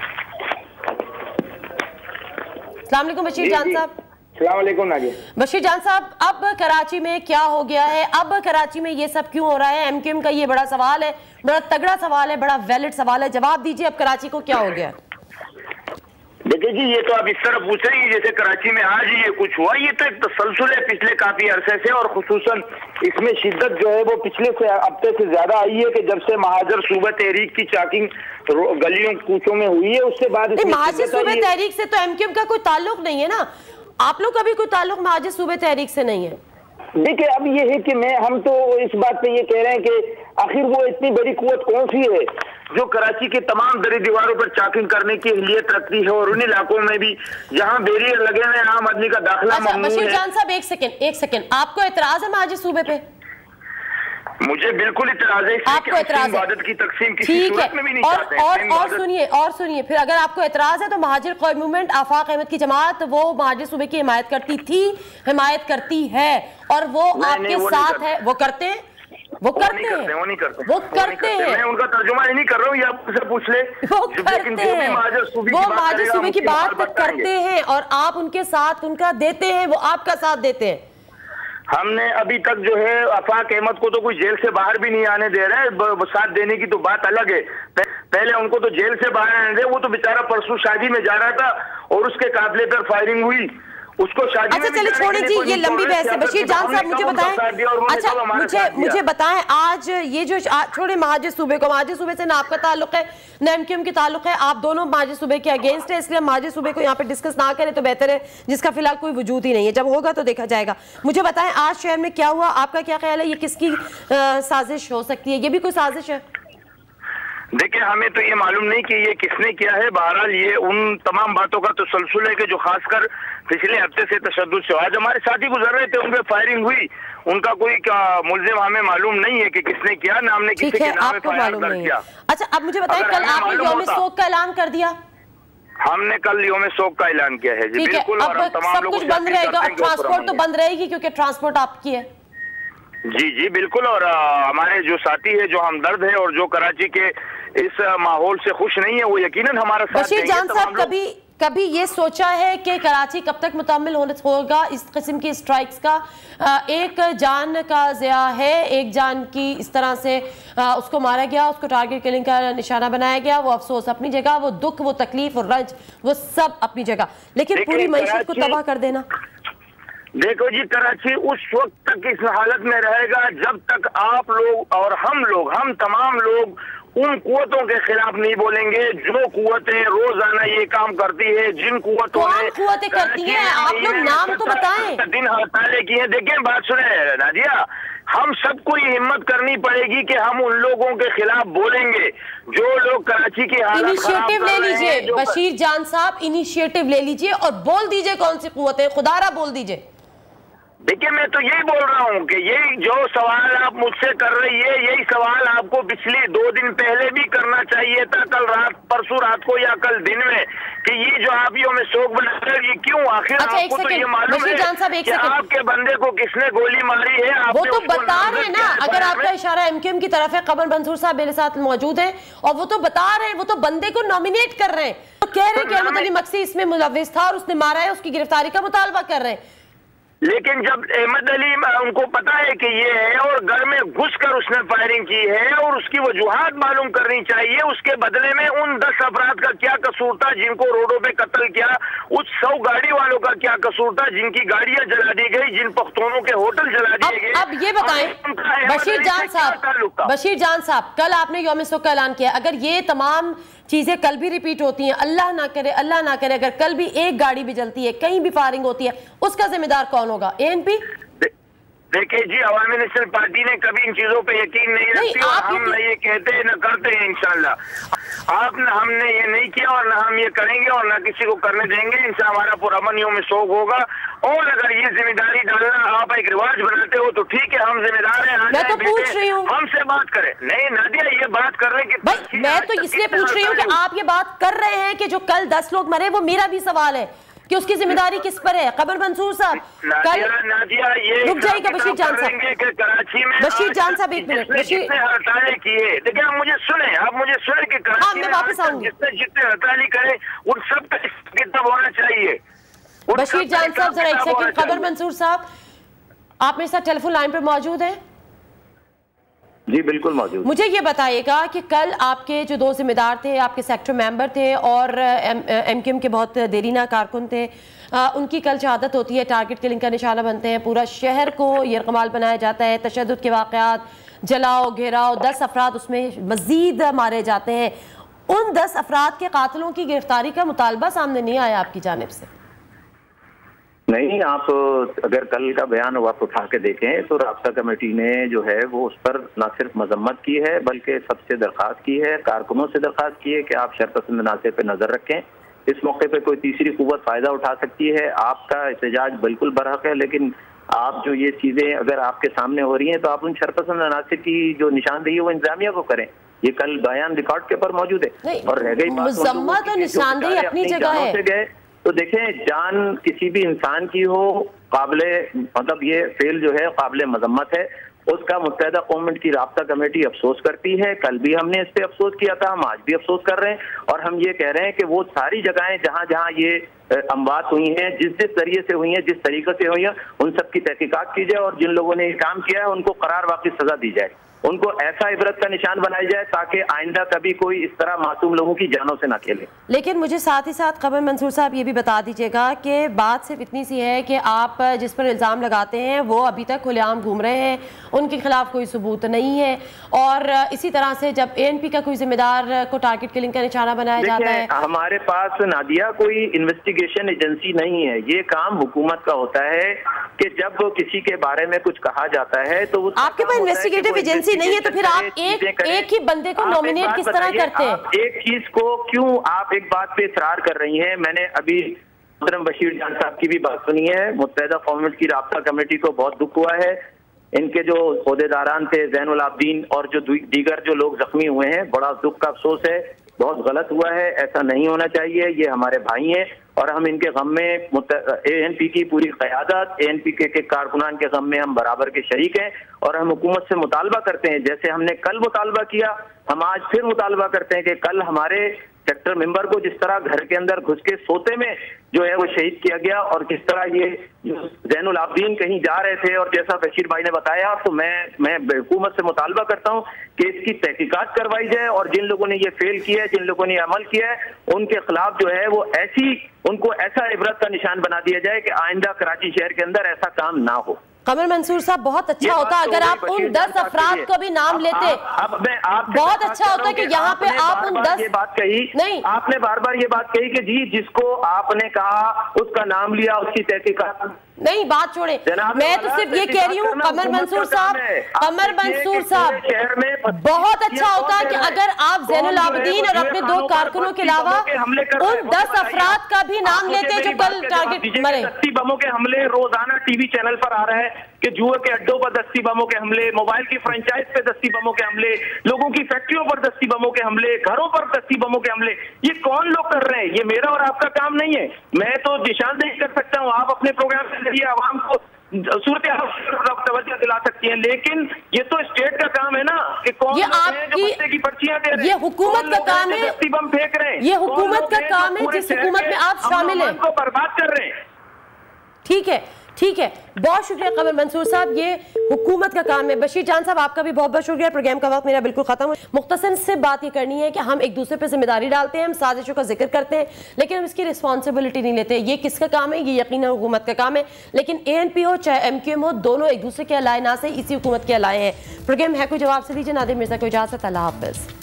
अस्सलाम वालेकुम बशीर जान साहब। अस्सलाम वालेकुम नाज़िया। बशीर जान साहब, अब कराची में क्या हो गया है? अब कराची में ये सब क्यों हो रहा है? एमक्यूएम का ये बड़ा सवाल है, बड़ा तगड़ा सवाल है, बड़ा वैलिड सवाल है, जवाब दीजिए, अब कराची को क्या हो गया? देखिए जी, ये तो आप इस तरह पूछ रही है जैसे कराची में आज ये कुछ हुआ। ये तो एक तसलसल है पिछले काफी अरसे से, और खुसूसन इसमें शिद्दत जो है वो पिछले से हफ्ते से ज्यादा आई है कि जब से महाजर सूबा तहरीक की चैकिंग गलियों कूचों में हुई है, उसके बाद महाजर सूबा तहरीक से तो एमक्यूएम का कोई ताल्लुक नहीं है ना, आप लोग का भी कोई ताल्लुक महाजर सूबा तहरीक से नहीं है। देखिए, अब ये है कि मैं हम तो इस बात पे ये कह रहे हैं कि आखिर वो इतनी बड़ी कुव्वत कौन सी है जो कराची के तमाम दरी दीवारों पर चेकिंग करने की अहलियत रखती है, और उन इलाकों में भी जहां बैरियर लगे हुए आम आदमी का दाखिला अच्छा, ममनू बशीर है। जान साहब एक सेकंड एक सेकंड आपको एतराज है माजी सूबे पे? मुझे बिल्कुल इतराज है, आपको एतराज है की तकसीम किसी ठीक सूरत में भी है। नहीं और चाहते। और और सुनिए और सुनिए फिर अगर आपको एतराज है तो महाजिर कौमी मूवमेंट आफाक अहमद की जमात वो महाजिर सूबे की हिमायत करती थी, हिमायत करती है, और वो आपके साथ है। वो करते हैं वो करते हैं वो नहीं करते वो करते हैं मैं उनका तर्जुमा ही नहीं कर रहा हूँ, ये आप मुझसे पूछ ले। वो करते हैं, वो महाजिर सूबे की बात करते हैं और आप उनके साथ उनका देते हैं, वो आपका साथ देते हैं। हमने अभी तक जो है आफाक अहमद को तो कोई जेल से बाहर भी नहीं आने दे रहे हैं, साथ देने की तो बात अलग है। पहले उनको तो जेल से बाहर आने दे, वो तो बेचारा परसों शादी में जा रहा था और उसके काफिले पर फायरिंग हुई, उसको शादी अच्छा चलिए छोड़े जी, ये लंबी बहस है। बशीर जान साहब मुझे बताएं, अच्छा मुझे मुझे बताएं आज ये जो छोड़े महाजिर सूबे को, महाजिर सूबे से ना आपका ताल्लुक है ना एमक्यूएम की ताल्लुक है, आप दोनों महाजिर सूबे के अगेंस्ट है, इसलिए महाजिर सूबे को यहाँ पे डिस्कस ना करें तो बेहतर है, जिसका फिलहाल कोई वजूद ही नहीं है। जब होगा तो देखा जाएगा। मुझे बताएं आज शहर में क्या हुआ, आपका क्या ख्याल है, ये किसकी साजिश हो सकती है? ये भी कोई साजिश है? देखिए हमें तो ये मालूम नहीं कि ये किसने किया है, बहरहाल ये उन तमाम बातों का तसलसल है कि जो खासकर पिछले हफ्ते से तशद्दुद से आज हमारे साथी गुजर रहे थे, उन पे फायरिंग हुई, उनका कोई मुल्जिम हमें मालूम नहीं है कि किसने किया, ना हमने किसी के नाम पे फायर दर्ज किया। अच्छा अब मुझे बताएं, कल आपने यौम शोक का ऐलान कर दिया? हमने कल यौम शोक का ऐलान किया है जी, बिल्कुल। और तमाम लोग कुछ बंद रहेगा, ट्रांसपोर्ट तो बंद रहेगी क्योंकि ट्रांसपोर्ट आपकी है। जी जी बिल्कुल, और आ, हमारे जो साथी है, जो हमदर्द है और जो कराची के इस माहौल से खुश नहीं है, वो यकीनन हमारा साथ बशीर जान साहब कभी कभी ये सोचा है कि कराची कब तक मुतम्मिल होगा इस किस्म की स्ट्राइक्स का? एक जान का ज़िया है, एक जान की इस तरह से उसको मारा गया, उसको टारगेट किलिंग का निशाना बनाया गया, वो अफसोस अपनी जगह, वो दुख, वो तकलीफ और रंज, वो सब अपनी जगह, लेकिन पूरी मईशत को तबाह कर देना। देखो जी, कराची उस वक्त तक इस हालत में रहेगा जब तक आप लोग और हम लोग, हम तमाम लोग उन कुव्वतों के खिलाफ नहीं बोलेंगे जो कुव्वतें रोजाना ये काम करती है, जिन कुव्वतों ने कुव्वतें करती हैं, आप लोग नाम तो बताएं। दिन हड़तालें की है। देखिए बात सुने नादिया, हम सबको ये हिम्मत करनी पड़ेगी कि हम उन लोगों के खिलाफ बोलेंगे जो लोग कराची की हालत इनिशिएटिव ले लीजिए बशीर जान साहब, इनिशिएटिव ले लीजिए और बोल दीजिए कौन सी कुव्वतें, खुदारा बोल दीजिए। देखिए मैं तो यही बोल रहा हूँ कि यही जो सवाल आप मुझसे कर रही है, यही सवाल आपको पिछले दो दिन पहले भी करना चाहिए था, कल रात, परसों रात को या कल दिन में, कि ये जो आप यो में शोक बना रहे ये क्यों? आखिर अच्छा, आपको तो ये मालूम है कि आपके बंदे को किसने गोली मारी है? वो तो बता रहे ना, अगर आपका इशारा एमक्यूएम की तरफ है, कमर मंसूर साहब मेरे साथ मौजूद है और वो तो बता रहे हैं, वो तो बंदे को नॉमिनेट कर रहे हैं, तो कह रहे हैं कि अहमद अली मक्सी इसमें मुलव्विस था और उसने मारा है, उसकी गिरफ्तारी का मुतालबा कर रहे हैं। लेकिन जब अहमद अली उनको पता है कि ये है और घर में घुसकर उसने फायरिंग की है और उसकी वजूहात मालूम करनी चाहिए, उसके बदले में उन दस अफराद का क्या कसूर था जिनको रोडों पे कत्ल किया, उस सौ गाड़ी वालों का क्या कसूर था जिनकी गाड़ियां जला दी गई, जिन पख्तूनों के होटल जला दिए गए। अब ये बताएं बशीर जान साहब, बशीर जान साहब कल आपने यौम शोक का ऐलान किया, अगर ये तमाम चीजें कल भी रिपीट होती हैं, अल्लाह ना करे अल्लाह ना करे, अगर कल भी एक गाड़ी भी जलती है, कहीं भी फायरिंग होती है, उसका जिम्मेदार कौन होगा? एएनपी? देखिए जी, अवामी नेशनल पार्टी ने कभी इन चीजों पे यकीन नहीं रखती और हम न ये कहते हैं न करते हैं इंशाल्लाह। आप न हमने ये नहीं किया और न हम ये करेंगे और न किसी को करने देंगे। इनसे हमारा पुरअमन यौम शोक होगा और अगर ये जिम्मेदारी डालना आप एक रिवाज बनाते हो तो ठीक है, हम जिम्मेदार हैं। मैं तो पूछ रही हूँ, हमसे बात करें। नहीं नादिया, ये बात करने की भाई मैं तो इसलिए पूछ रही हूँ कि आप ये बात कर रहे हैं कि जो कल दस लोग मरे, वो मेरा भी सवाल है कि उसकी जिम्मेदारी किस पर है? कमर मंसूर साहब कल रुक जाइएगा बशीर जान साहब, कराची में बशीर जान साहब एक मिनट, बशीर हड़तालें किए, देखिए आप मुझे सुने, आप मुझे सुने कि कराची में वापस आऊंगी, जितने जितने हड़ताली करे उन सब का किताब होना चाहिए। बशीर जान साहब जरा एक सेकंड, कमर मंसूर साहब आप मेरे साथ टेलीफोन लाइन पर मौजूद हैं? जी बिल्कुल मौजूद। मुझे ये बताइएगा कि कल आपके जो दो जिम्मेदार थे, आपके सेक्टर मेंबर थे और एमक्यूएम के बहुत देरीना कारकुन थे, आ, उनकी कल शहादत होती है, टारगेट किलिंग का निशाना बनते हैं, पूरा शहर को यरगमाल बनाया जाता है, तशद्दुद के वाक़यात, जलाओ घेराओ, दस अफराद उसमें मजीद मारे जाते हैं। उन दस अफराद के कातिलों की गिरफ्तारी का मुतालबा सामने नहीं आया आपकी जानिब से? नहीं, आप अगर कल का बयान आप उठा के देखें तो राब्ता कमेटी ने जो है वो उस पर न सिर्फ मजम्मत की है बल्कि सबसे दरख्वास्त की है, कारकुनों से दरख्वास्त की है कि आप शरपसंद नासे पे नजर रखें। इस मौके पे कोई तीसरी कुव्वत फायदा उठा सकती है। आपका एहतजाज बिल्कुल बरहक है, लेकिन आप जो ये चीजें अगर आपके सामने हो रही हैं तो आप उन शरपसंद नासे की जो निशानदेही है वो इंतजामिया को करें। ये कल बयान रिकॉर्ड के ऊपर मौजूद है। और रह गई मजम्मत और निशानदेही अपनी जगह है। तो देखें, जान किसी भी इंसान की हो काबिले मतलब ये फेल जो है काबिले मजम्मत है, उसका मुत्तहिदा कौमेंट की राब्ता कमेटी अफसोस करती है। कल भी हमने इस पे अफसोस किया था, हम आज भी अफसोस कर रहे हैं और हम ये कह रहे हैं कि वो सारी जगहें जहां जहां ये अमवात हुई हैं, जिस जिस जरिए से हुई हैं, जिस तरीके से हुई हैं, उन सब की तहकीकात की जाए और जिन लोगों ने ये काम किया है उनको करार वाक़ई सजा दी जाए, उनको ऐसा इबरत का निशान बनाया जाए ताकि आइंदा कभी कोई इस तरह मासूम लोगों की जानों से ना खेले। लेकिन मुझे साथ ही साथ कमर मंसूर साहब ये भी बता दीजिएगा कि बात सिर्फ इतनी सी है कि आप जिस पर इल्ज़ाम लगाते हैं वो अभी तक खुलेआम घूम रहे हैं, उनके खिलाफ कोई सबूत नहीं है और इसी तरह से जब ए एन पी का कोई जिम्मेदार को टारगेट किलिंग का निशाना बनाया जाता है। हमारे पास नादिया कोई इन्वेस्टिगेशन एजेंसी नहीं है, ये काम हुकूमत का होता है कि जब किसी के बारे में कुछ कहा जाता है तो आपके पास इन्वेस्टिगेटिव एजेंसी नहीं है तो फिर आप एक एक ही बंदे को नॉमिनेट किस तरह करते हैं? एक चीज को क्यों आप एक बात पे इसरार कर रही हैं? मैंने अभी मोहतरम बशीर जान साहब की भी बात सुनी है। मुत्तहिदा कौमेंट की राब्ता कमेटी को बहुत दुख हुआ है, इनके जो ओहदेदारान थे ज़ैनुल आबदीन और जो दीगर जो लोग जख्मी हुए हैं, बड़ा दुख का अफसोस है, बहुत गलत हुआ है, ऐसा नहीं होना चाहिए। ये हमारे भाई हैं और हम इनके गम में ए एन पी की पूरी क़यादत, ए एन पी के, के कारकुनान के गम में हम बराबर के शरीक हैं और हम हुकूमत से मुतालबा करते हैं, जैसे हमने कल मुतालबा किया हम आज फिर मुतालबा करते हैं कि कल हमारे सेक्टर मेंबर को जिस तरह घर के अंदर घुस के सोते में जो है वो शहीद किया गया और किस तरह ये ज़ैनुल आबदीन कहीं जा रहे थे और जैसा बशीर भाई ने बताया, तो मैं मैं हुकूमत से मुतालबा करता हूं कि इसकी तहकीकात करवाई जाए और जिन लोगों ने ये फेल किया है, जिन लोगों ने अमल किया है, उनके खिलाफ जो है वो ऐसी उनको ऐसा इबरत का निशान बना दिया जाए कि आइंदा कराची शहर के अंदर ऐसा काम ना हो। कमर मंसूर साहब, बहुत अच्छा होता अगर आप उन दस अफराद को भी नाम लेते। अब मैं आप बहुत अच्छा होता कि यहाँ पे आप उन दस ये बात कही नहीं, आपने बार बार ये बात कही कि जी जिसको आपने कहा उसका नाम लिया, उसकी तहकीकात नहीं, बात छोड़े, मैं तो सिर्फ ये कह रही हूँ कमर मंसूर साहब, कमर मंसूर साहब, बहुत अच्छा होता कि अगर आप ज़ैनुल आबदीन और अपने दो कारकुनों के अलावा उन दस अफराद का भी नाम लेते जो कल टारगेट मरे। दस्ती बमों के हमले रोजाना टीवी चैनल पर आ रहा है कि जुए के अड्डों पर दस्ती बमों के हमले, मोबाइल की फ्रेंचाइज पे दस्ती बमों के हमले, लोगों की फैक्ट्रियों पर दस्ती बमों के हमले, घरों पर दस्ती बमों के हमले, ये कौन लोग कर रहे हैं? ये मेरा और आपका काम नहीं है। मैं तो निशानदेही कर सकता हूँ, आप अपने प्रोग्राम के जरिए आवाम को सूरत तवज्जो दिला सकती हैं, लेकिन ये तो स्टेट का काम है ना कि कौन ये आपकी की पर्चियां दे रहे हैं, ये हुकूमत का काम है, दस्ती बम फेंक रहे हैं, ये हुकूमत का काम है जिस हुकूमत में आप शामिल हैं, को बर्बाद कर रहे हैं। ठीक है, ठीक है, बहुत शुक्रिया कमर मंसूर साहब, ये हुकूमत का काम है। बशीर जान साहब, आपका भी बहुत बहुत शुक्रिया। प्रोग्राम का वक्त मेरा बिल्कुल खत्म। मुख्तसर से बात ये करनी है कि हम एक दूसरे पे जिम्मेदारी डालते हैं, हम साजिशों का जिक्र करते हैं, लेकिन हम इसकी रिस्पॉन्सिबिलिटी नहीं लेते। ये किसका काम है? ये यकीनन हुकूमत का काम है, लेकिन ए एन पी हो चाहे एम क्यू एम हो, दोनों एक दूसरे के अलाए ना से इसी हुकूमत के अलाए हैं। प्रोग्राम है कोई जवाब से दीजिए। नादिया मिर्जा को इजाजत, अल्लाह हाफिज।